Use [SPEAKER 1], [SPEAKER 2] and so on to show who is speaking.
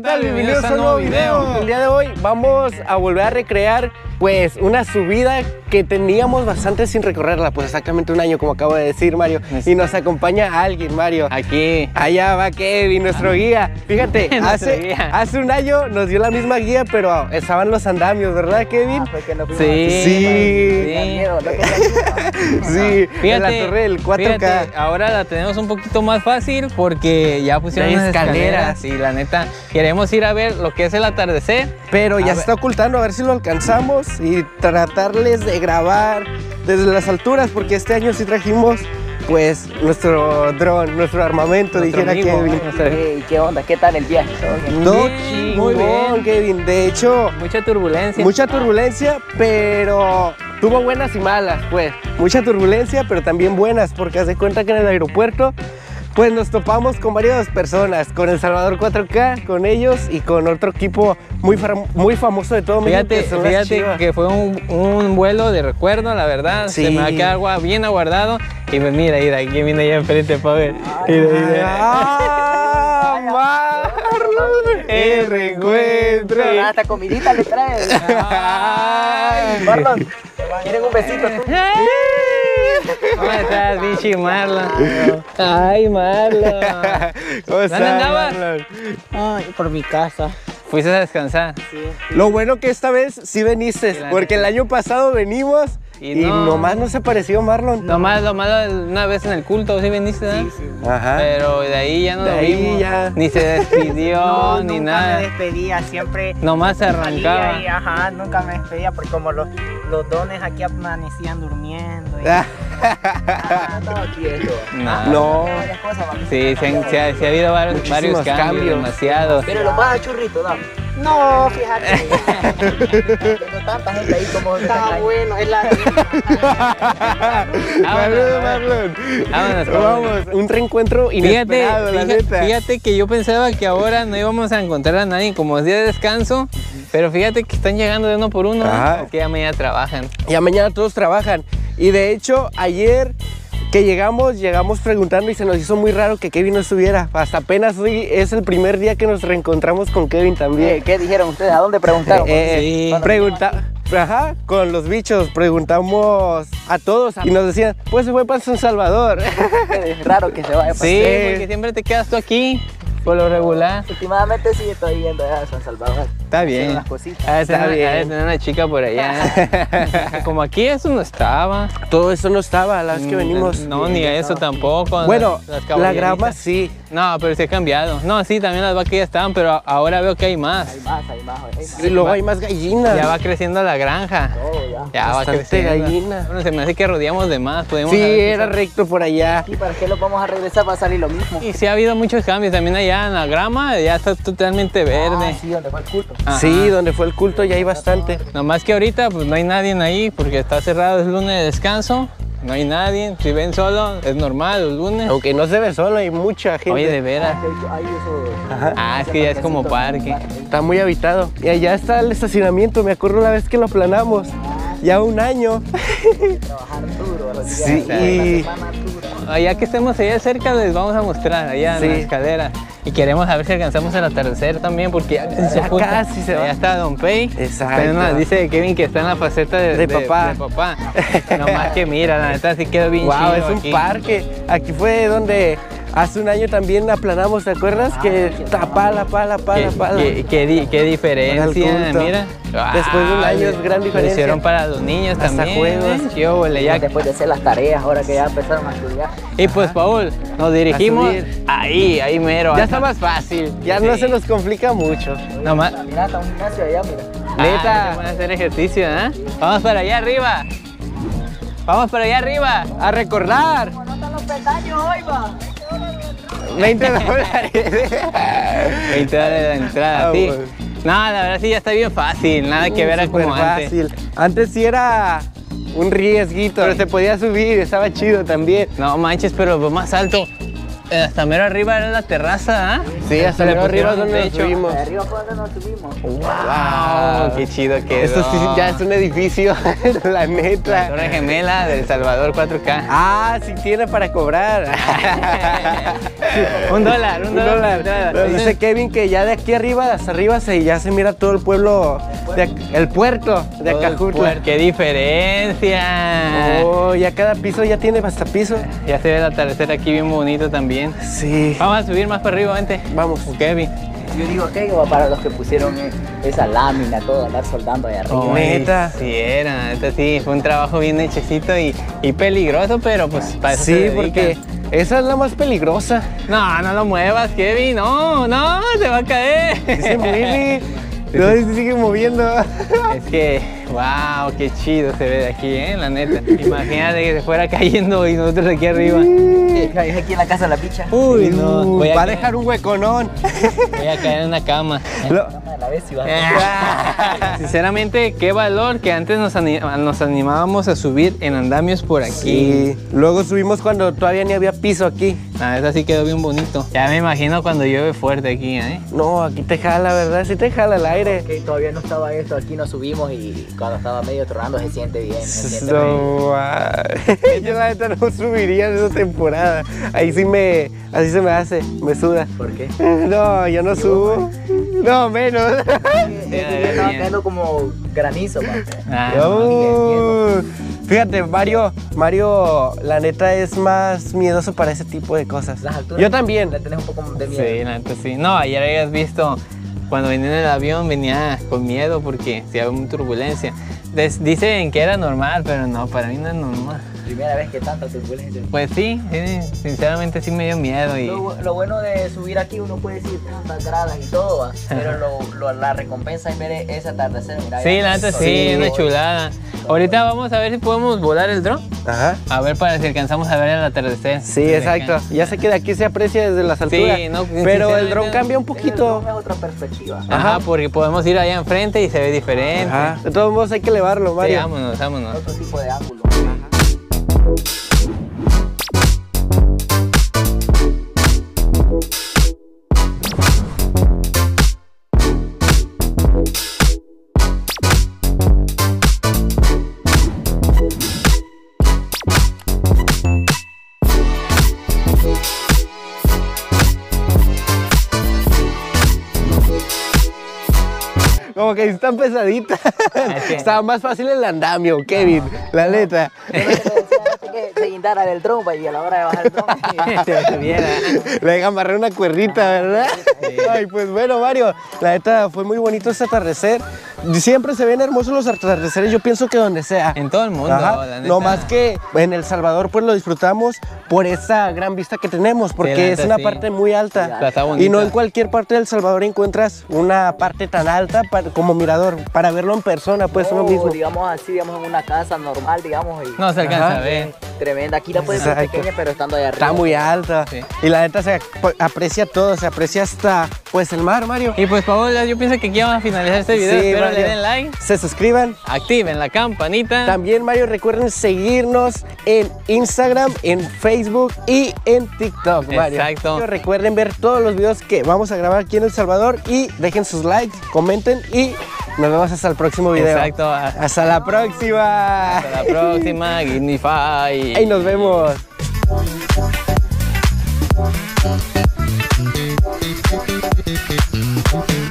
[SPEAKER 1] tal? Bienvenidos a un nuevo video. El día de hoy vamos a volver a recrear pues una subida que teníamos bastante sin recorrerla, pues exactamente un año como acabo de decir Mario. Y nos acompaña alguien, Mario.
[SPEAKER 2] Aquí.
[SPEAKER 1] Allá va Kevin, nuestro guía. Fíjate, hace un año nos dio la misma guía, pero estaban los andamios, ¿verdad Kevin? Sí. Sí,
[SPEAKER 2] Fíjate,
[SPEAKER 1] en la torre del 4K.
[SPEAKER 2] Fíjate, ahora la tenemos un poquito más fácil porque ya pusieron unas escaleras y la neta queremos ir a ver lo que es el atardecer.
[SPEAKER 1] Pero ya se está ocultando, a ver si lo alcanzamos y tratarles de grabar desde las alturas, porque este año sí trajimos pues nuestro dron, nuestro armamento, dijera Kevin.
[SPEAKER 3] ¿Y qué onda? ¿Qué tal el viaje?
[SPEAKER 1] No, muy bien, Kevin. De hecho,
[SPEAKER 2] mucha turbulencia.
[SPEAKER 1] Mucha turbulencia, pero tuvo buenas y malas, pues. Mucha turbulencia, pero también buenas, porque haz de cuenta que en el aeropuerto pues nos topamos con varias personas, con El Salvador 4K, con ellos y con otro equipo muy famoso de todo México.
[SPEAKER 2] Fíjate que fue un vuelo de recuerdo, la verdad. Sí. Se me va a quedar algo bien aguardado. Y pues mira, aquí viene allá enfrente para ver.
[SPEAKER 1] Marlon, el reencuentro.
[SPEAKER 3] Hasta comidita le traes. Marlon, ¿quieren un besito tú?
[SPEAKER 2] ¿Cómo estás, bichi Marlon? Ay, Marlon.
[SPEAKER 1] ¿Cómo estás,
[SPEAKER 2] ¿Dónde andabas?
[SPEAKER 3] Ay, por mi casa.
[SPEAKER 2] ¿Fuiste a descansar?
[SPEAKER 3] Sí.
[SPEAKER 1] Lo bueno que esta vez sí veniste, porque el año pasado venimos y nomás no se apareció Marlon.
[SPEAKER 2] Nomás una vez en el culto, ¿sí viniste?
[SPEAKER 3] Sí, sí.
[SPEAKER 1] Ajá.
[SPEAKER 2] Pero de ahí ya no lo vimos.
[SPEAKER 1] Ya.
[SPEAKER 2] Ni se despidió, ni nada.
[SPEAKER 3] Nunca me despedía, siempre.
[SPEAKER 2] Nomás se arrancaba.
[SPEAKER 3] Y, nunca me despedía, porque como los dones aquí amanecían durmiendo. Y, estaba quieto.
[SPEAKER 1] No.
[SPEAKER 3] Varias cosas,
[SPEAKER 2] Sí, se ha habido varios cambios, demasiados.
[SPEAKER 3] Pero lo vas a churrito, dame. No, fíjate. Tengo tanta gente ahí como está bueno, es la.
[SPEAKER 1] Saludos, Marlon. Vamos, un reencuentro inesperado, la neta.
[SPEAKER 2] Fíjate que yo pensaba que ahora no íbamos a encontrar a nadie como es día de descanso, pero fíjate que están llegando de uno por uno, que ya mañana trabajan.
[SPEAKER 1] Ya mañana todos trabajan. Y de hecho, ayer que llegamos preguntando y se nos hizo muy raro que Kevin no estuviera. Hasta apenas hoy es el primer día que nos reencontramos con Kevin también.
[SPEAKER 3] ¿Qué dijeron ustedes? ¿A dónde preguntaron?
[SPEAKER 2] Sí.
[SPEAKER 1] Con los bichos preguntamos a todos y nos decían, pues se fue para San Salvador.
[SPEAKER 3] Es raro que se vaya para
[SPEAKER 2] Sí, porque siempre te quedas tú aquí, por lo regular.
[SPEAKER 3] Últimamente sí estoy yendo a San Salvador.
[SPEAKER 2] Está bien.
[SPEAKER 3] Las cositas.
[SPEAKER 2] Está bien. Tener una chica por allá. Como aquí eso no estaba.
[SPEAKER 1] Todo eso no estaba las que venimos.
[SPEAKER 2] No, ni eso tampoco.
[SPEAKER 1] Bueno, la grama sí.
[SPEAKER 2] No, pero se ha cambiado. No, sí, también las vacas ya estaban, pero ahora veo que hay más.
[SPEAKER 3] Hay más.
[SPEAKER 1] Y luego hay más gallinas.
[SPEAKER 2] Ya va creciendo la granja. Ya va creciendo.
[SPEAKER 1] Gallina.
[SPEAKER 2] Bueno, se me hace que rodeamos de más.
[SPEAKER 1] Sí, era recto por allá.
[SPEAKER 3] ¿Y para qué lo vamos a regresar? Va a salir lo mismo.
[SPEAKER 2] Y sí ha habido muchos cambios. También allá en la grama ya está totalmente verde.
[SPEAKER 3] Sí, donde fue el culto.
[SPEAKER 1] Sí, donde fue el culto ya hay bastante.
[SPEAKER 2] Nomás que ahorita pues no hay nadie ahí porque está cerrado, es lunes de descanso. No hay nadie, si ven solo es normal los lunes.
[SPEAKER 1] Aunque no se ve solo, hay mucha gente.
[SPEAKER 2] Oye, de veras. Es que ya es como parque.
[SPEAKER 1] Está muy habitado. Y allá está el estacionamiento, me acuerdo la vez que lo planamos. Ya un año.
[SPEAKER 3] Trabajar duro.
[SPEAKER 1] Sí.
[SPEAKER 2] Allá que estemos allá cerca les vamos a mostrar, allá en la escalera. Y queremos a ver si alcanzamos el atardecer también, porque ya
[SPEAKER 1] casi se va.
[SPEAKER 2] Ya está Don Pei.
[SPEAKER 1] Exacto.
[SPEAKER 2] Dice Kevin que está en la faceta de papá. Nomás que mira, la neta sí quedó bien chido.
[SPEAKER 1] Es un parque. Aquí fue donde hace un año también aplanamos, ¿te acuerdas? Que pala.
[SPEAKER 2] Qué diferencia, mira.
[SPEAKER 1] Después de un año es gran diferencia.
[SPEAKER 2] Lo hicieron para los niños
[SPEAKER 1] hasta
[SPEAKER 2] también.
[SPEAKER 1] Juegos.
[SPEAKER 3] Después de hacer las tareas, ahora que ya empezaron a estudiar.
[SPEAKER 2] Y pues, Paul, nos dirigimos ahí mero.
[SPEAKER 1] Ya está más fácil, ya no se nos complica mucho.
[SPEAKER 2] Nomás.
[SPEAKER 3] Mira, está un gimnasio allá, mira.
[SPEAKER 1] Neta.
[SPEAKER 2] Vamos a hacer ejercicio, ¿eh? Vamos para allá arriba. Vamos para allá arriba.
[SPEAKER 1] A recordar.
[SPEAKER 3] ¿Cómo no están los peldaños hoy, va?
[SPEAKER 1] $20.
[SPEAKER 2] $20 la entrada, sí. No, la verdad sí ya está bien fácil, nada que ver como antes.
[SPEAKER 1] Antes sí era un riesguito, pero se podía subir, estaba chido también.
[SPEAKER 2] No manches, pero más alto. hasta mero arriba era la terraza, ¿ah?
[SPEAKER 1] Sí, hasta mero arriba es donde nos
[SPEAKER 2] techo.
[SPEAKER 1] subimos.
[SPEAKER 3] De arriba fue donde nos subimos.
[SPEAKER 2] ¡Wow! ¡Qué chido quedó!
[SPEAKER 1] Esto sí ya es un edificio, la
[SPEAKER 2] La
[SPEAKER 1] neta.
[SPEAKER 2] Torre Gemela del Salvador 4K.
[SPEAKER 1] Ah, sí tiene para cobrar.
[SPEAKER 2] $1, $1.
[SPEAKER 1] Dice Kevin que ya de aquí arriba, hasta arriba, ya se mira todo el pueblo, el puerto de Acajutla.
[SPEAKER 2] ¡Qué diferencia!
[SPEAKER 1] Oh, ya cada piso ya tiene hasta piso.
[SPEAKER 2] Ya se ve el atardecer aquí bien bonito también.
[SPEAKER 1] Sí.
[SPEAKER 2] Vamos a subir más para arriba, vente.
[SPEAKER 1] Vamos.
[SPEAKER 2] Kevin.
[SPEAKER 3] Yo digo que va para los que pusieron esa lámina, todo, andar soldando ahí arriba.
[SPEAKER 1] Neta.
[SPEAKER 2] Sí, neta, sí. Fue un trabajo bien hechecito y peligroso, pero pues para eso se
[SPEAKER 1] Sí,
[SPEAKER 2] dedican.
[SPEAKER 1] porque esa es la más peligrosa.
[SPEAKER 2] No, no lo muevas, Kevin. No, se va a caer.
[SPEAKER 1] Dice Willy. No, se sigue moviendo.
[SPEAKER 2] Es que, wow, qué chido se ve de aquí, la neta. Imagínate que se fuera cayendo y nosotros aquí arriba.
[SPEAKER 3] Aquí en la casa de la picha.
[SPEAKER 2] Uy, no.
[SPEAKER 1] Va a dejar un hueconón.
[SPEAKER 2] Voy a caer en una cama.
[SPEAKER 3] La vez si va
[SPEAKER 2] Sinceramente, qué valor que antes nos animábamos a subir en andamios por aquí.
[SPEAKER 1] Sí. Luego subimos cuando todavía ni había piso aquí.
[SPEAKER 2] Esa sí quedó bien bonito. Ya me imagino cuando llueve fuerte aquí, ¿eh?
[SPEAKER 1] No, aquí te jala, ¿verdad? Sí te jala el aire.
[SPEAKER 3] Que todavía no estaba esto, aquí nos subimos y cuando estaba medio tronando se siente bien. Se siente
[SPEAKER 1] No, yo la neta no subiría en esa temporada. Ahí sí así se me hace, me suda.
[SPEAKER 3] ¿Por qué?
[SPEAKER 1] No, yo no subo. No, menos.
[SPEAKER 3] Estaba cayendo como granizo, papi.
[SPEAKER 1] No. Fíjate, Mario, la neta es más miedoso para ese tipo de cosas.
[SPEAKER 3] Las alturas.
[SPEAKER 1] Yo también.
[SPEAKER 3] Le tenés un poco de miedo.
[SPEAKER 2] Sí, la neta sí. No, ayer habías visto, cuando venía en el avión venía con miedo porque si había mucha turbulencia. Dicen que era normal, pero no, para mí no es normal.
[SPEAKER 3] Primera vez que tanta turbulencia.
[SPEAKER 2] Pues sí, sinceramente sí me dio miedo. Y...
[SPEAKER 3] Lo bueno de subir aquí, uno puede decir tantas gradas y todo, ¿va? Pero la recompensa es ver ese atardecer. Mira,
[SPEAKER 2] sí, la neta sí, es una chulada. Ahorita vamos a ver si podemos volar el dron.
[SPEAKER 1] Ajá.
[SPEAKER 2] A ver para si alcanzamos a ver el atardecer.
[SPEAKER 1] Sí, exacto. Ya sé que de aquí se aprecia desde las alturas.
[SPEAKER 2] Sí, no,
[SPEAKER 1] pero el dron cambia un poquito.
[SPEAKER 3] Es otra perspectiva.
[SPEAKER 2] Ajá, porque podemos ir allá enfrente y se ve diferente.
[SPEAKER 1] Ajá. De todos modos hay que elevarlo,
[SPEAKER 2] Sí,
[SPEAKER 1] Mario.
[SPEAKER 2] vámonos.
[SPEAKER 3] Otro tipo de ángulo.
[SPEAKER 1] Como que están pesaditas. Estaba más fácil el andamio, Kevin, la neta.
[SPEAKER 3] Que se guindara del dron y a la hora de bajar el dron.
[SPEAKER 1] Le amarré una cuerdita, ¿verdad? Ay, pues bueno, Mario, la neta fue muy bonito este atardecer. Siempre se ven hermosos los atardeceres, yo pienso que donde sea.
[SPEAKER 2] En todo el mundo,
[SPEAKER 1] Ajá.
[SPEAKER 2] la neta.
[SPEAKER 1] No más que en El Salvador pues lo disfrutamos por esa gran vista que tenemos, porque
[SPEAKER 2] Sí, la
[SPEAKER 1] es
[SPEAKER 2] neta,
[SPEAKER 1] una
[SPEAKER 2] sí.
[SPEAKER 1] parte muy alta.
[SPEAKER 2] Está bonita.
[SPEAKER 1] Y no en cualquier parte del Salvador encuentras una parte tan alta como mirador, para verlo en persona, pues uno mismo.
[SPEAKER 3] Digamos así, digamos en una casa normal, digamos. Y
[SPEAKER 2] No se alcanza
[SPEAKER 1] Ajá.
[SPEAKER 2] a ver.
[SPEAKER 3] tremenda. Aquí la puedes ver
[SPEAKER 1] Exacto.
[SPEAKER 3] pequeña, pero estando allá arriba.
[SPEAKER 1] Está muy alta.
[SPEAKER 2] Sí.
[SPEAKER 1] Y la neta se aprecia todo, se aprecia hasta pues el mar, Mario.
[SPEAKER 2] Y pues Paola, yo pienso que aquí vamos a finalizar este video.
[SPEAKER 1] Sí,
[SPEAKER 2] Espero
[SPEAKER 1] Mario.
[SPEAKER 2] le den like,
[SPEAKER 1] Se suscriban.
[SPEAKER 2] activen la campanita.
[SPEAKER 1] También, Mario, recuerden seguirnos en Instagram, en Facebook y en TikTok, Mario.
[SPEAKER 2] Exacto.
[SPEAKER 1] Recuerden ver todos los videos que vamos a grabar aquí en El Salvador y dejen sus likes, comenten y nos vemos hasta el próximo video.
[SPEAKER 2] Exacto.
[SPEAKER 1] Hasta la próxima.
[SPEAKER 2] Hasta la próxima, Gignify.
[SPEAKER 1] Ahí nos vemos.
[SPEAKER 4] Thank you.